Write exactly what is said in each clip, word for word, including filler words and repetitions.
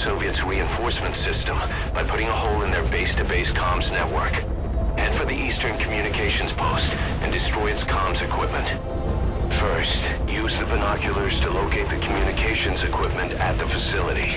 Soviets' reinforcement system by putting a hole in their base-to-base comms network. Head for the Eastern Communications Post and destroy its comms equipment. First, use the binoculars to locate the communications equipment at the facility.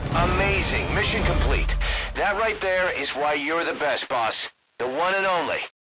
Amazing. Mission complete. That right there is why you're the best, boss. The one and only.